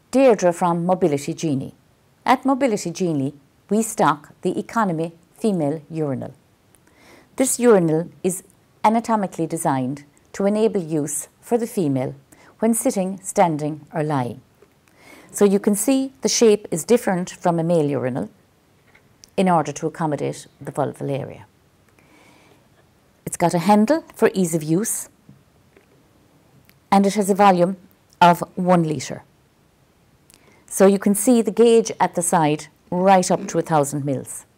Deirdre from Mobility Genie. At Mobility Genie, we stock the economy female urinal. This urinal is anatomically designed to enable use for the female when sitting, standing or lying. So you can see the shape is different from a male urinal in order to accommodate the vulval area. It's got a handle for ease of use and it has a volume of 1 litre. So you can see the gauge at the side right up to 1,000 mils.